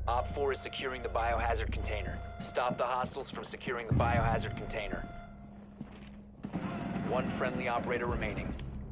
Op 4 is securing the biohazard container. Stop the hostiles from securing the biohazard container. One friendly operator remaining.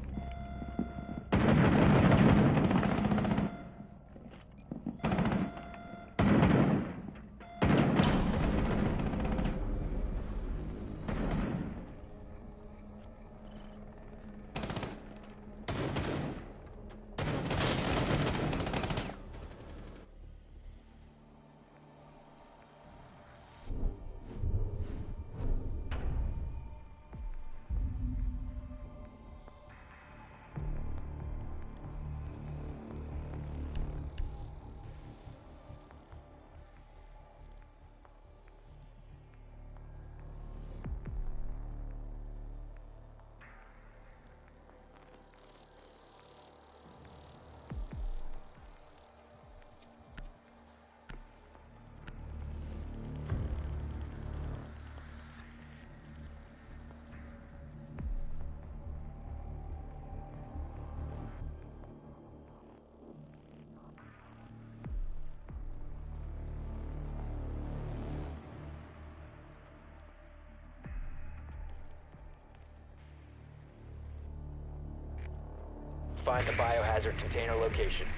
Find the biohazard container location.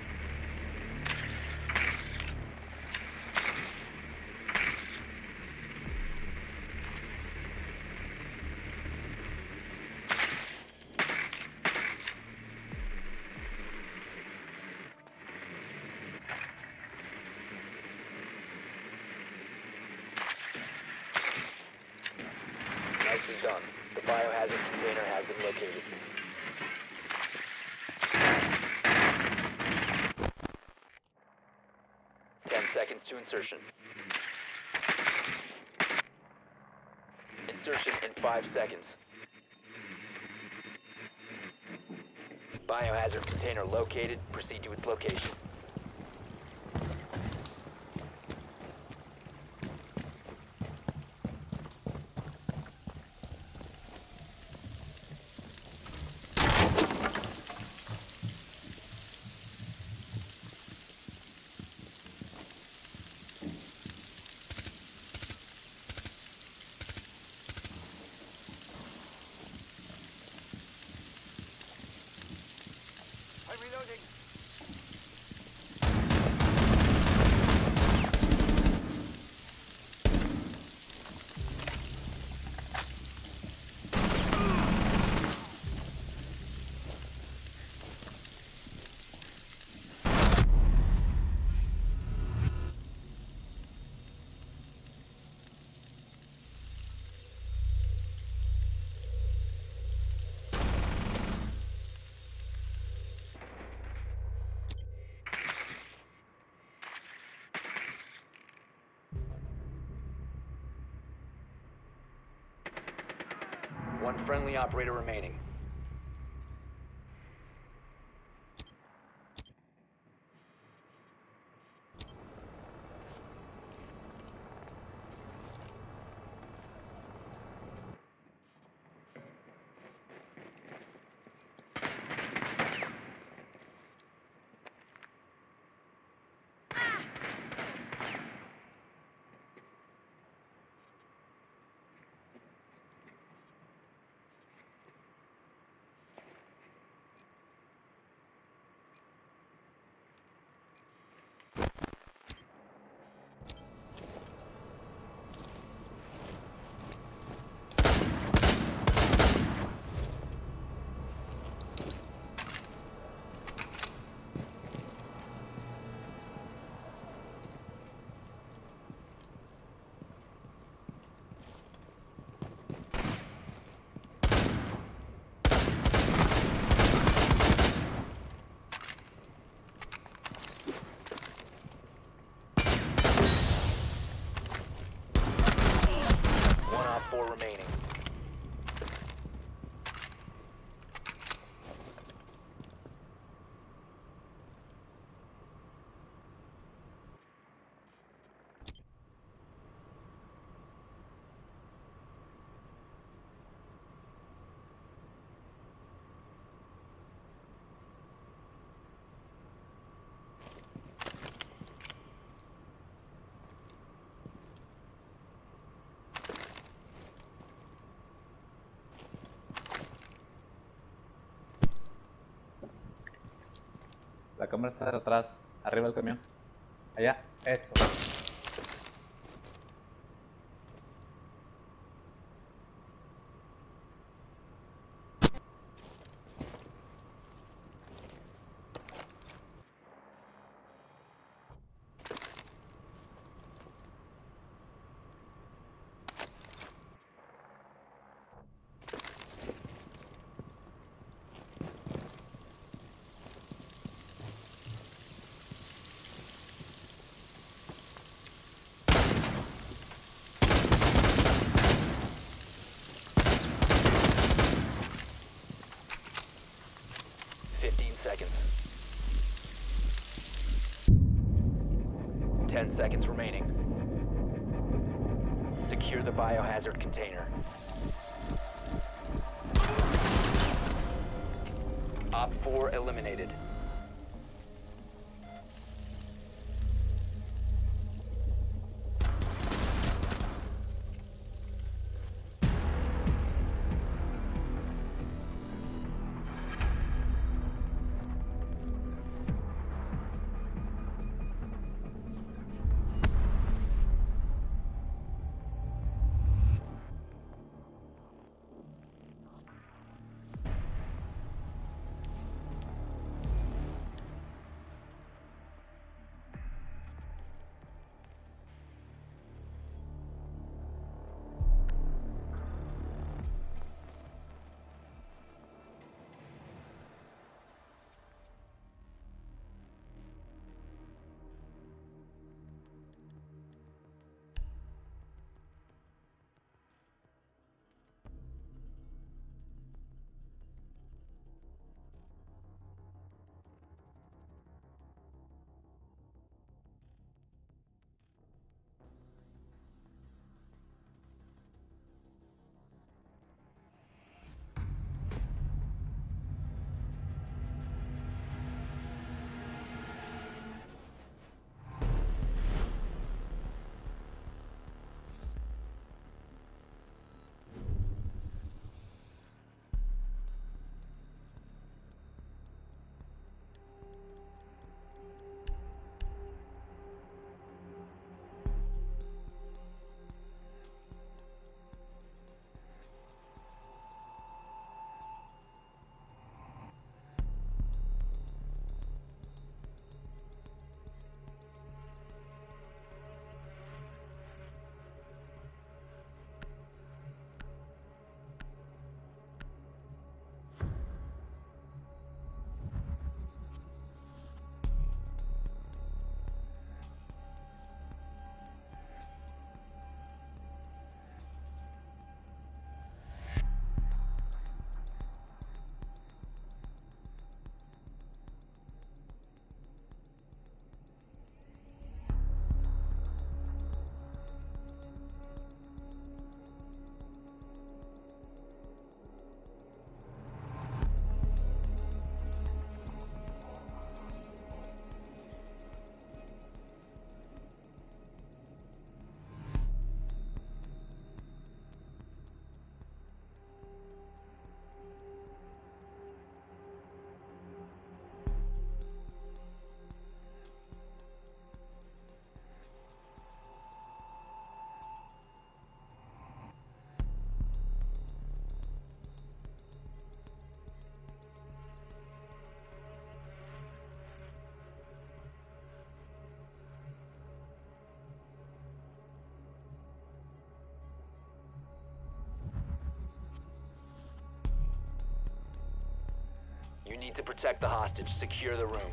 Nicely done. The biohazard container has been located. 10 seconds to insertion. Insertion in 5 seconds. Biohazard container located. Proceed to its location. I'm reloading. One friendly operator remaining. La cámara está atrás, arriba del camión. Allá, eso. Seconds. 10 seconds remaining. Secure the biohazard container. Op 4 eliminated. You need to protect the hostage. Secure the room.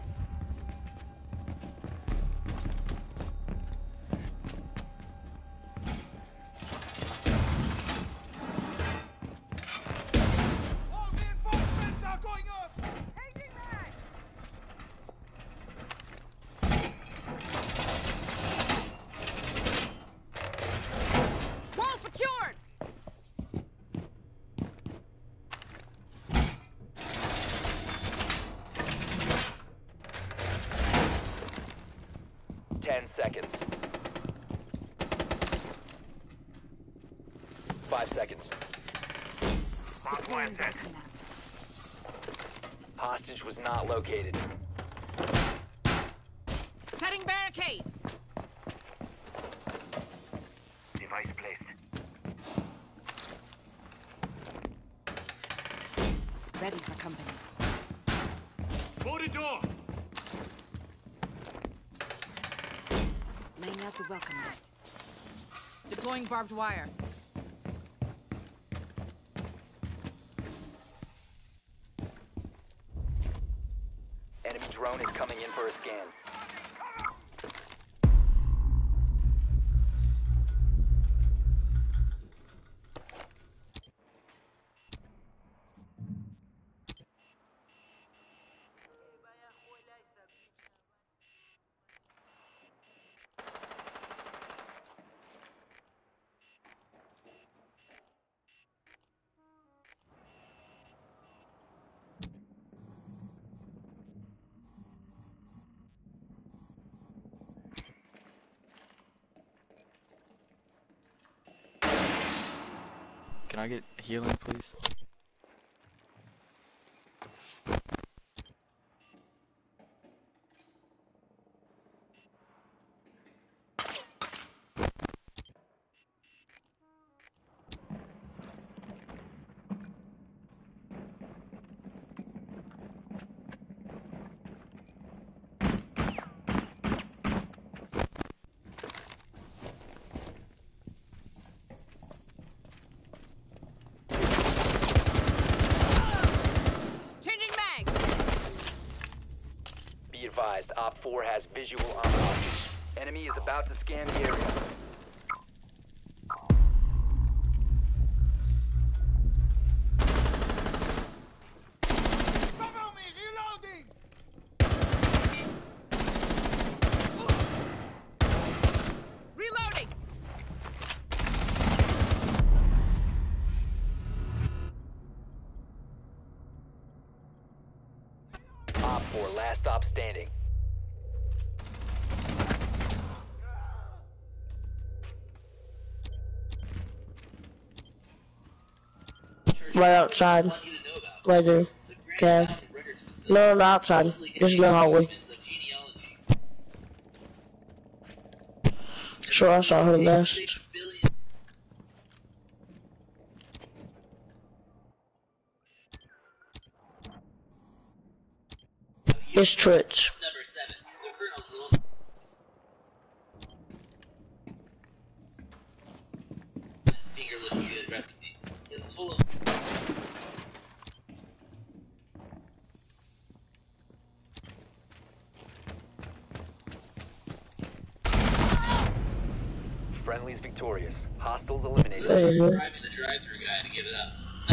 All reinforcements are going up! Wall secured! 10 seconds. 5 seconds. Hostage was not located. Setting barricade. Device placed. Ready for company. Boarded door. Laying out the welcome mat. Deploying barbed wire. Enemy drone is coming in for a scan. Can I get healing, please? Changing mags. Be advised, Op 4 has visual on hostage. Enemy is about to scan the area. Cover me! Reloading! Reloading. Op 4, last stop standing. Right outside. Right there. Cav. No, not outside. Just in the hallway. Sure, I saw her last. It's Twitch. Friendly's victorious. Hostiles eliminated. There you go. Driving the drive-through guy to give it up.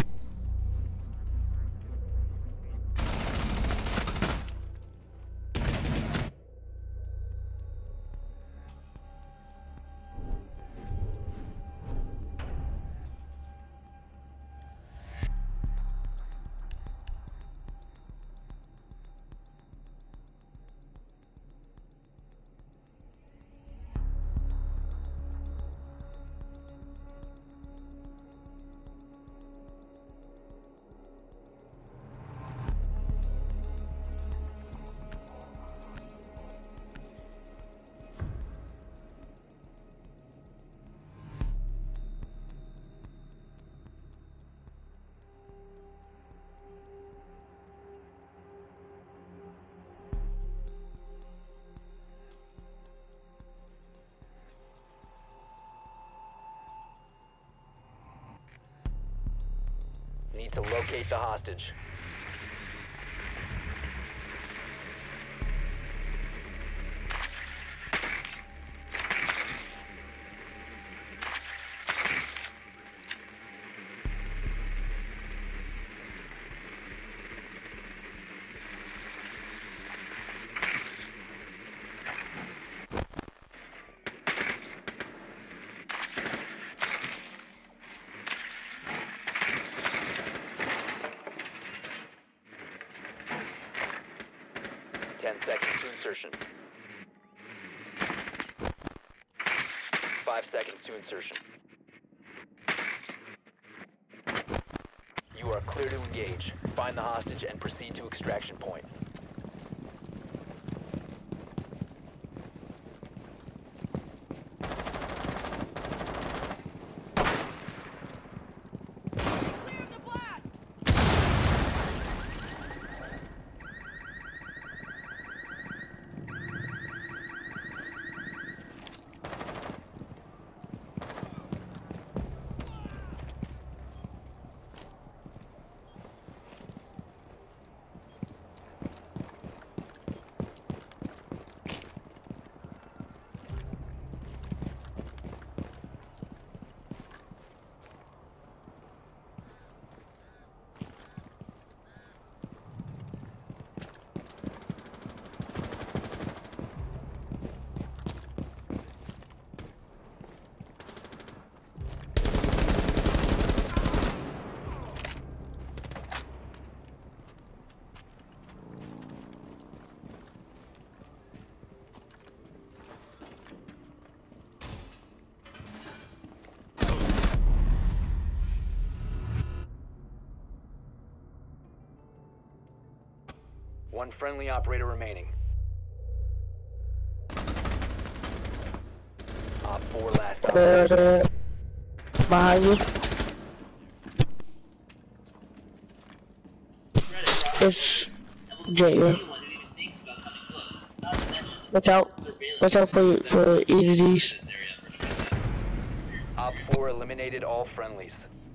Need to locate the hostage. Seconds to insertion. 5 seconds to insertion. You are clear to engage. Find the hostage and proceed to extraction point. One friendly operator remaining. Op 4 last operator. Behind you. It's Jay. Watch out. Watch out for either of these. Op 4 eliminated all friendlies.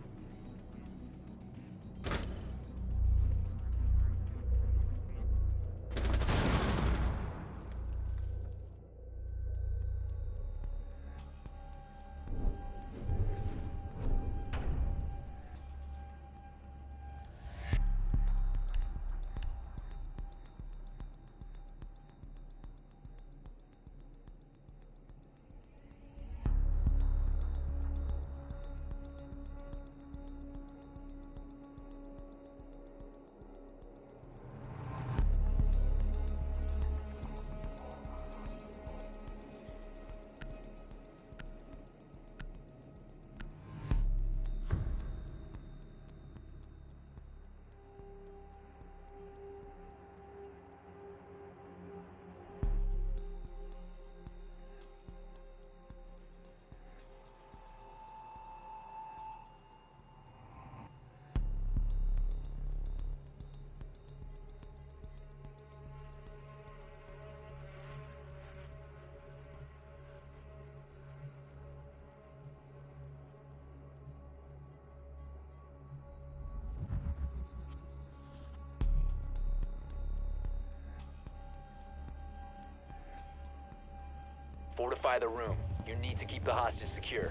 Fortify the room. You need to keep the hostage secure.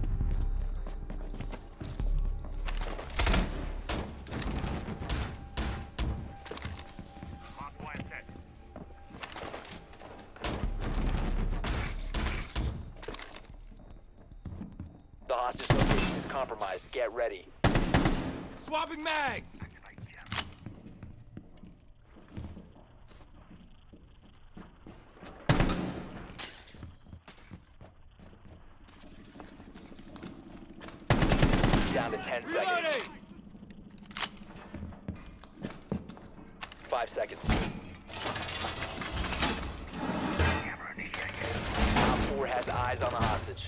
Mark point set. The hostage location is compromised. Get ready. Swapping mags! Down to 10 seconds. Reloading! 5 seconds. Op 4 has eyes on the hostage.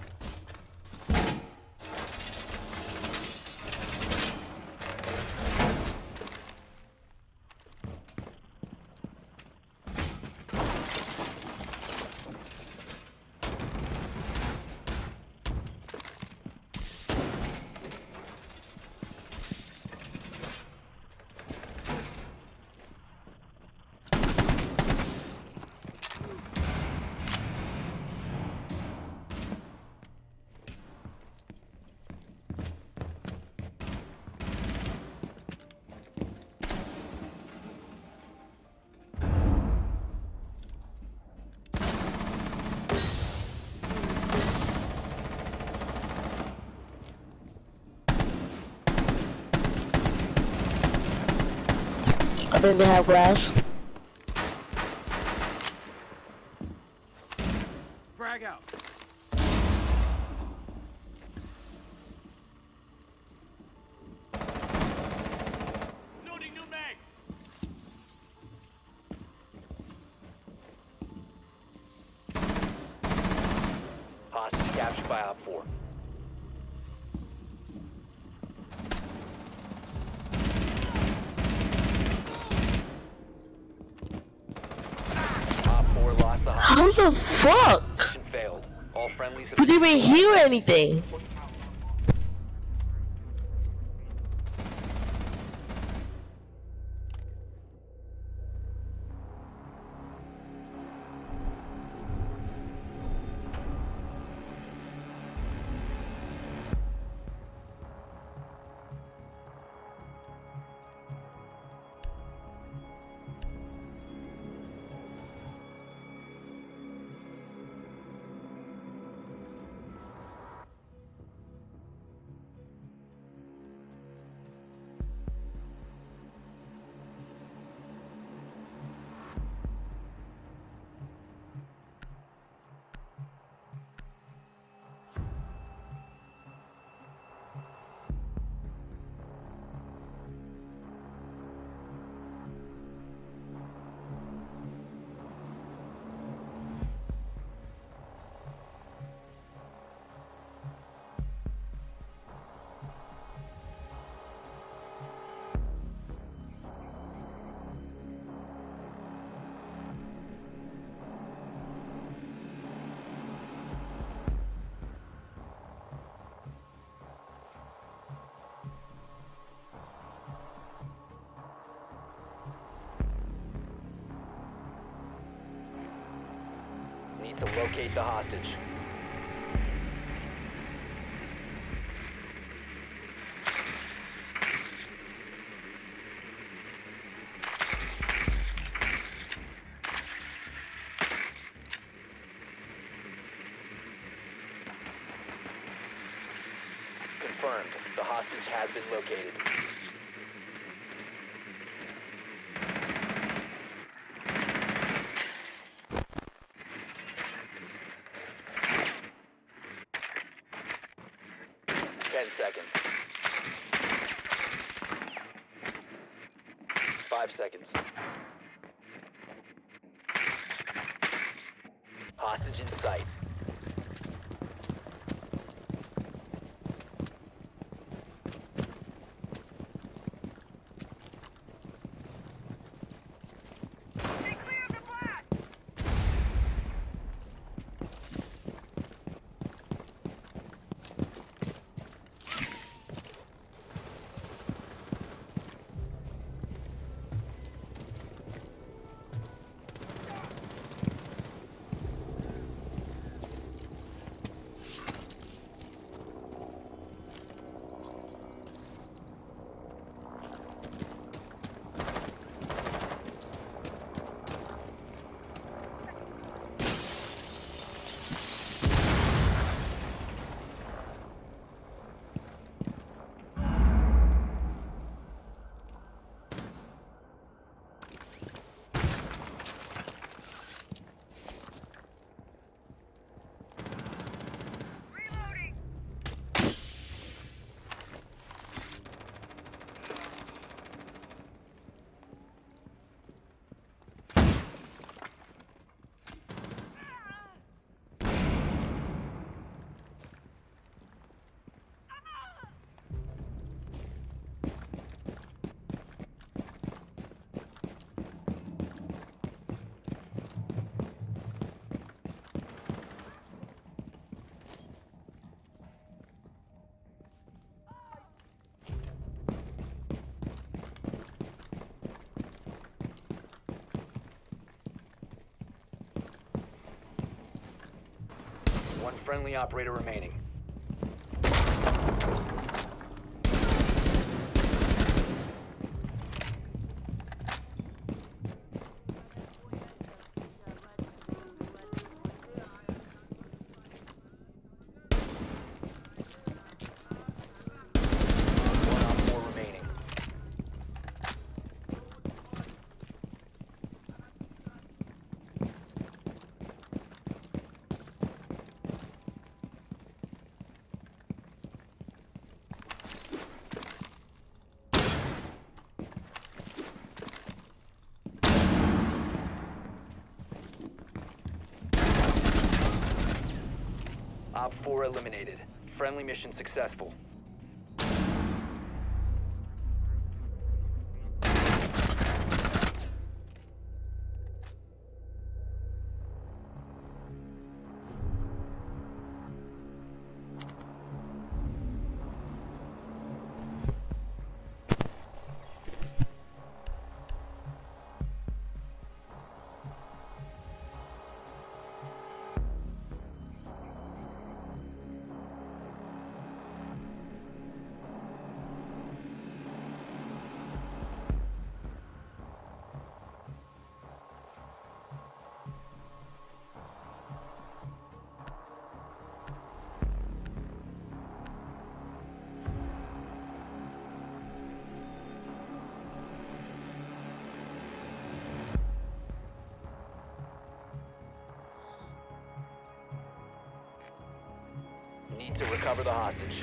I think they have glass. Frag out. Loading new mag. Hostage captured by Op 4. Op 4 lost the hostage. How the fuck? Mission failed. All friendlies have We didn't even hear anything. to locate the hostage. Confirmed. The hostage has been located. Seconds. 5 seconds. Hostage in sight. One friendly operator remaining. One op 4 remaining. Op 4 eliminated. Friendly mission successful. Need to recover the hostage.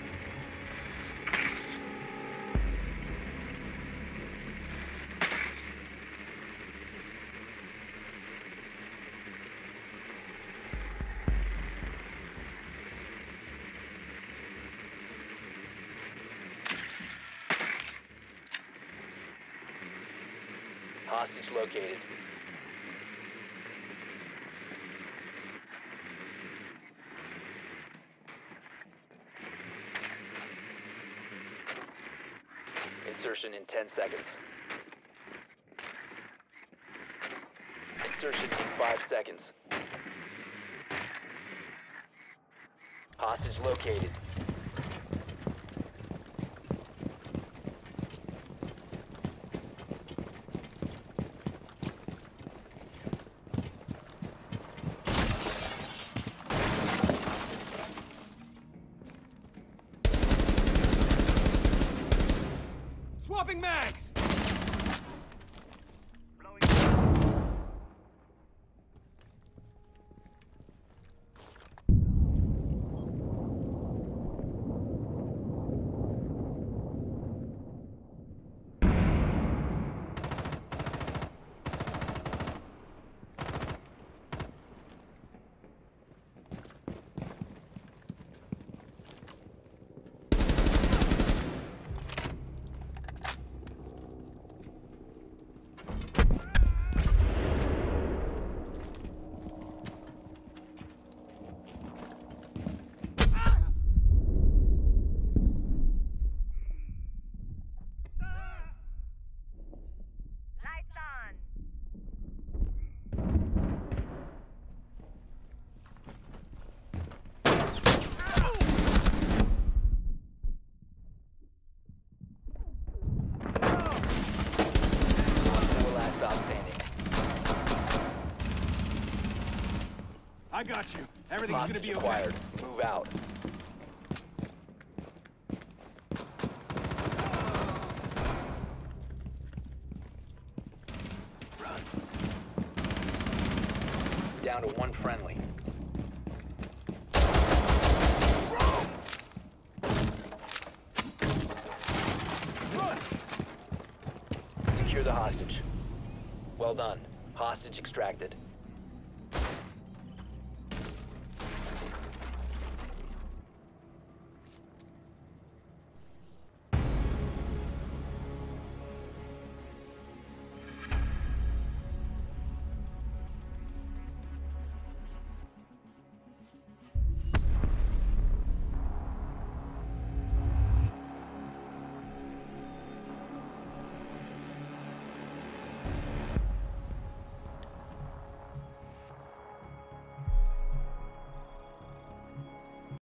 Hostage located. Insertion in 10 seconds. Insertion in 5 seconds. Hostage located. Swapping mags! I got you. Everything's gonna be okay. Acquired. Move out. Run. Down to one friendly. Run. Secure the hostage. Well done. Hostage extracted.